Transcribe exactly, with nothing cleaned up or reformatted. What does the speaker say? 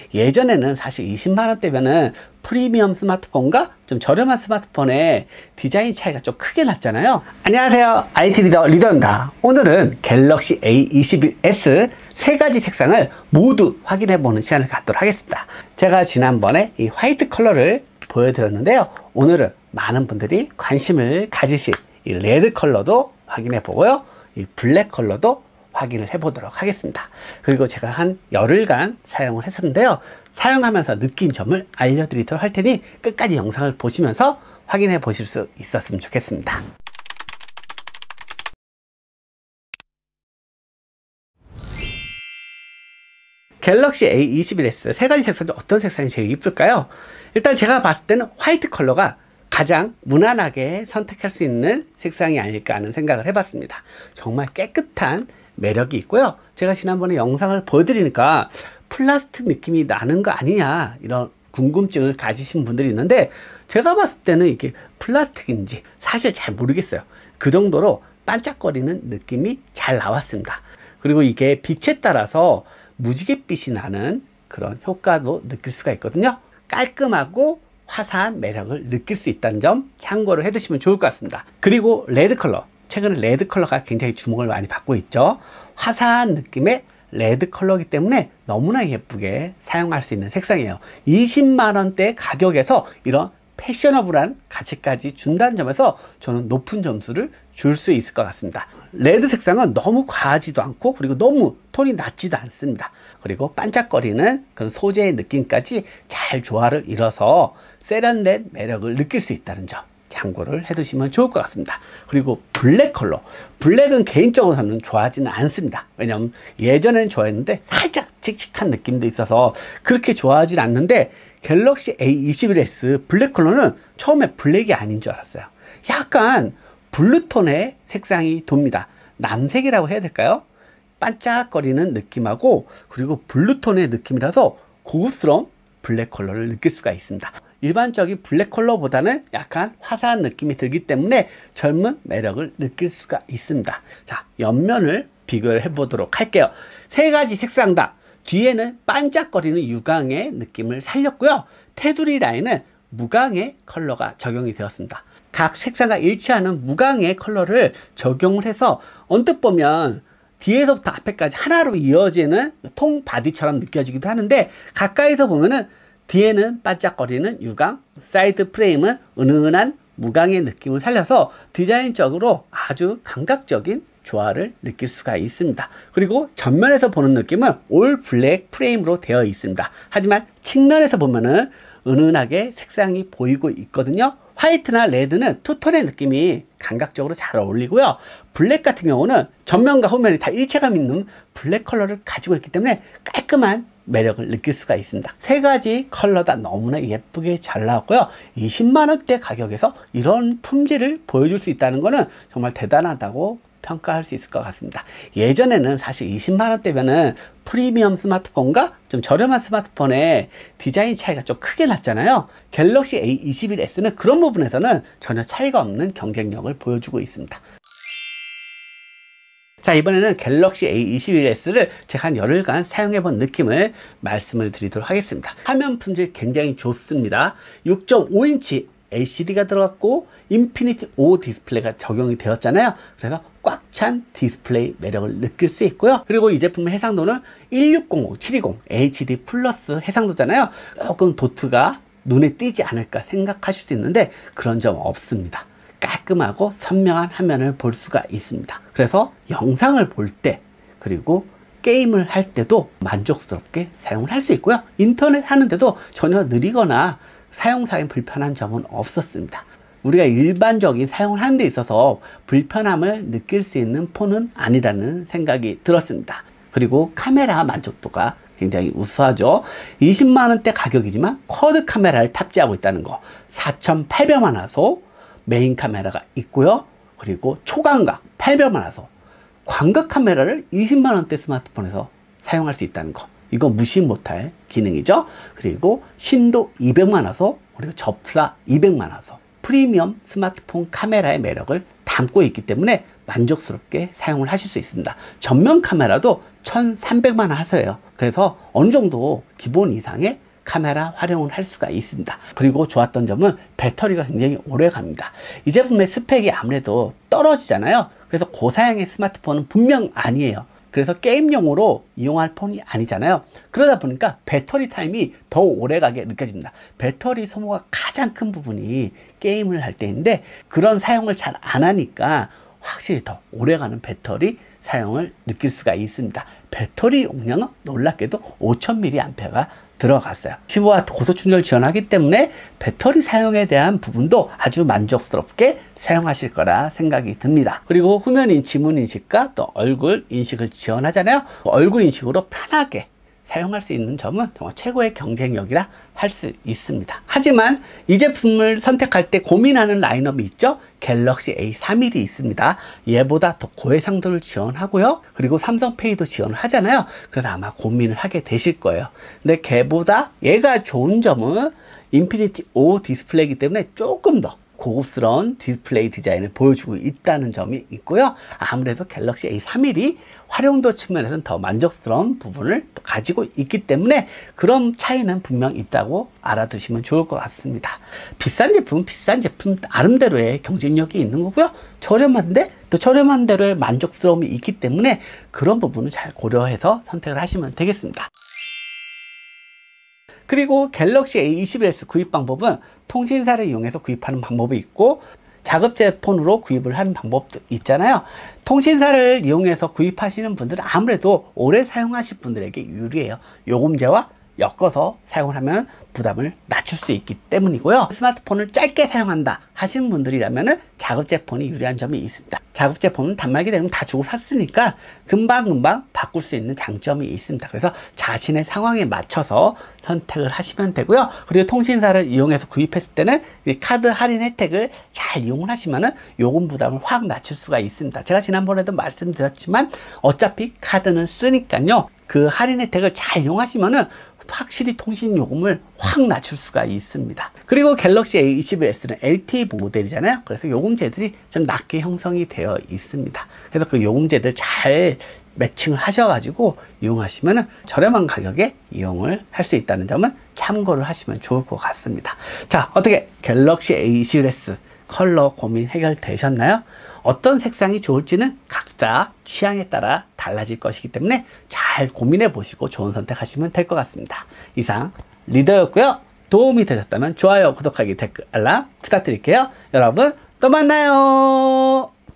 예전에는 사실 이십만 원대면은 프리미엄 스마트폰과 좀 저렴한 스마트폰의 디자인 차이가 좀 크게 났잖아요. 안녕하세요, 아이티 리더 리더입니다. 오늘은 갤럭시 에이 이십일 에스 세 가지 색상을 모두 확인해 보는 시간을 갖도록 하겠습니다. 제가 지난번에 이 화이트 컬러를 보여드렸는데요, 오늘은 많은 분들이 관심을 가지실 이 레드 컬러도 확인해 보고요, 이 블랙 컬러도 확인을 해 보도록 하겠습니다. 그리고 제가 한 열흘간 사용을 했었는데요, 사용하면서 느낀 점을 알려드리도록 할 테니 끝까지 영상을 보시면서 확인해 보실 수 있었으면 좋겠습니다. 갤럭시 에이 이십일 에스 세 가지 색상 중 어떤 색상이 제일 이쁠까요? 일단 제가 봤을 때는 화이트 컬러가 가장 무난하게 선택할 수 있는 색상이 아닐까 하는 생각을 해봤습니다. 정말 깨끗한 매력이 있고요, 제가 지난번에 영상을 보여드리니까 플라스틱 느낌이 나는 거 아니냐 이런 궁금증을 가지신 분들이 있는데, 제가 봤을 때는 이게 플라스틱인지 사실 잘 모르겠어요. 그 정도로 반짝거리는 느낌이 잘 나왔습니다. 그리고 이게 빛에 따라서 무지갯빛이 나는 그런 효과도 느낄 수가 있거든요. 깔끔하고 화사한 매력을 느낄 수 있다는 점 참고를 해 두시면 좋을 것 같습니다. 그리고 레드 컬러, 최근에 레드 컬러가 굉장히 주목을 많이 받고 있죠. 화사한 느낌의 레드 컬러이기 때문에 너무나 예쁘게 사용할 수 있는 색상이에요. 이십만 원대 가격에서 이런 패셔너블한 가치까지 준다는 점에서 저는 높은 점수를 줄 수 있을 것 같습니다. 레드 색상은 너무 과하지도 않고, 그리고 너무 톤이 낮지도 않습니다. 그리고 반짝거리는 그런 소재의 느낌까지 잘 조화를 이뤄서 세련된 매력을 느낄 수 있다는 점 참고를 해 두시면 좋을 것 같습니다. 그리고 블랙 컬러, 블랙은 개인적으로 저는 좋아하지는 않습니다. 왜냐하면 예전에는 좋아했는데 살짝 칙칙한 느낌도 있어서 그렇게 좋아하지는 않는데, 갤럭시 에이 이십일 에스 블랙 컬러는 처음에 블랙이 아닌 줄 알았어요. 약간 블루톤의 색상이 돕니다. 남색이라고 해야 될까요? 반짝거리는 느낌하고, 그리고 블루톤의 느낌이라서 고급스러운 블랙 컬러를 느낄 수가 있습니다. 일반적인 블랙 컬러보다는 약간 화사한 느낌이 들기 때문에 젊은 매력을 느낄 수가 있습니다. 자, 옆면을 비교를 해 보도록 할게요. 세 가지 색상 다 뒤에는 반짝거리는 유광의 느낌을 살렸고요, 테두리 라인은 무광의 컬러가 적용이 되었습니다. 각 색상과 일치하는 무광의 컬러를 적용을 해서 언뜻 보면 뒤에서부터 앞에까지 하나로 이어지는 통 바디처럼 느껴지기도 하는데, 가까이서 보면은 뒤에는 반짝거리는 유광, 사이드 프레임은 은은한 무광의 느낌을 살려서 디자인적으로 아주 감각적인 조화를 느낄 수가 있습니다. 그리고 전면에서 보는 느낌은 올 블랙 프레임으로 되어 있습니다. 하지만 측면에서 보면은 은은하게 색상이 보이고 있거든요. 화이트나 레드는 투톤의 느낌이 감각적으로 잘 어울리고요, 블랙 같은 경우는 전면과 후면이 다 일체감 있는 블랙 컬러를 가지고 있기 때문에 깔끔한 매력을 느낄 수가 있습니다. 세 가지 컬러 다 너무나 예쁘게 잘 나왔고요, 이십만 원대 가격에서 이런 품질을 보여줄 수 있다는 것은 정말 대단하다고 평가할 수 있을 것 같습니다. 예전에는 사실 이십만 원대면은 프리미엄 스마트폰과 좀 저렴한 스마트폰의 디자인 차이가 좀 크게 났잖아요. 갤럭시 에이 이십일 에스는 그런 부분에서는 전혀 차이가 없는 경쟁력을 보여주고 있습니다. 자, 이번에는 갤럭시 에이 이십일 에스를 제가 한 열흘간 사용해 본 느낌을 말씀을 드리도록 하겠습니다. 화면 품질 굉장히 좋습니다. 육 점 오 인치 엘시디가 들어갔고 인피니티 오 디스플레이가 적용이 되었잖아요. 그래서 꽉 찬 디스플레이 매력을 느낄 수 있고요. 그리고 이 제품의 해상도는 일육공오, 칠이공 에이치디 플러스 해상도잖아요. 조금 도트가 눈에 띄지 않을까 생각하실 수 있는데 그런 점 없습니다. 깔끔하고 선명한 화면을 볼 수가 있습니다. 그래서 영상을 볼 때, 그리고 게임을 할 때도 만족스럽게 사용을 할 수 있고요, 인터넷 하는데도 전혀 느리거나 사용상에 불편한 점은 없었습니다. 우리가 일반적인 사용을 하는 데 있어서 불편함을 느낄 수 있는 폰은 아니라는 생각이 들었습니다. 그리고 카메라 만족도가 굉장히 우수하죠. 이십만 원대 가격이지만 쿼드 카메라를 탑재하고 있다는 거, 사천팔백만 화소 메인 카메라가 있고요, 그리고 초광각 팔백만 화소 광각 카메라를 이십만 원대 스마트폰에서 사용할 수 있다는 거, 이거 무시 못할 기능이죠. 그리고 신도 이백만 화소, 그리고 접사 이백만 화소, 프리미엄 스마트폰 카메라의 매력을 담고 있기 때문에 만족스럽게 사용을 하실 수 있습니다. 전면 카메라도 천삼백만 원 하세요. 그래서 어느 정도 기본 이상의 카메라 활용을 할 수가 있습니다. 그리고 좋았던 점은 배터리가 굉장히 오래 갑니다. 이 제품의 스펙이 아무래도 떨어지잖아요. 그래서 고사양의 스마트폰은 분명 아니에요. 그래서 게임용으로 이용할 폰이 아니잖아요. 그러다 보니까 배터리 타임이 더 오래가게 느껴집니다. 배터리 소모가 가장 큰 부분이 게임을 할 때인데, 그런 사용을 잘 안 하니까 확실히 더 오래가는 배터리 사용을 느낄 수가 있습니다. 배터리 용량은 놀랍게도 오천 밀리앰페어가 들어갔어요. 십오 와트 고속충전을 지원하기 때문에 배터리 사용에 대한 부분도 아주 만족스럽게 사용하실 거라 생각이 듭니다. 그리고 후면인 지문 인식과 또 얼굴 인식을 지원하잖아요. 얼굴 인식으로 편하게 사용할 수 있는 점은 정말 최고의 경쟁력이라 할 수 있습니다. 하지만 이 제품을 선택할 때 고민하는 라인업이 있죠. 갤럭시 에이 삼십일이 있습니다. 얘보다 더 고해상도를 지원하고요. 그리고 삼성페이도 지원을 하잖아요. 그래서 아마 고민을 하게 되실 거예요. 근데 걔보다 얘가 좋은 점은 인피니티 오 디스플레이이기 때문에 조금 더 고급스러운 디스플레이 디자인을 보여주고 있다는 점이 있고요. 아무래도 갤럭시 에이 삼십일이 활용도 측면에서는 더 만족스러운 부분을 가지고 있기 때문에 그런 차이는 분명 있다고 알아두시면 좋을 것 같습니다. 비싼 제품은 비싼 제품 나름대로의 경쟁력이 있는 거고요. 저렴한데 또 저렴한 대로의 만족스러움이 있기 때문에 그런 부분을 잘 고려해서 선택을 하시면 되겠습니다. 그리고 갤럭시 에이 이십일 에스 구입 방법은 통신사를 이용해서 구입하는 방법이 있고, 자급제 폰으로 구입을 하는 방법도 있잖아요. 통신사를 이용해서 구입하시는 분들은 아무래도 오래 사용하실 분들에게 유리해요. 요금제와 엮어서 사용을 하면 부담을 낮출 수 있기 때문이고요. 스마트폰을 짧게 사용한다 하시는 분들이라면 자급제 폰이 유리한 점이 있습니다. 자급제 폰은 단말기 대금 다 주고 샀으니까 금방금방 바꿀 수 있는 장점이 있습니다. 그래서 자신의 상황에 맞춰서 선택을 하시면 되고요. 그리고 통신사를 이용해서 구입했을 때는 카드 할인 혜택을 잘 이용을 하시면 요금 부담을 확 낮출 수가 있습니다. 제가 지난번에도 말씀드렸지만 어차피 카드는 쓰니까요. 그 할인 혜택을 잘 이용하시면은 확실히 통신 요금을 확 낮출 수가 있습니다. 그리고 갤럭시 에이 이십일 에스는 엘티이 모델이잖아요. 그래서 요금제들이 좀 낮게 형성이 되어 있습니다. 그래서 그 요금제들 잘 매칭을 하셔가지고 이용하시면은 저렴한 가격에 이용을 할 수 있다는 점은 참고를 하시면 좋을 것 같습니다. 자, 어떻게 갤럭시 에이 이십일 에스 컬러 고민 해결되셨나요? 어떤 색상이 좋을지는 각자 취향에 따라 달라질 것이기 때문에 잘 고민해 보시고 좋은 선택하시면 될 것 같습니다. 이상 리더였고요. 도움이 되셨다면 좋아요, 구독하기, 댓글, 알람 부탁드릴게요. 여러분 또 만나요.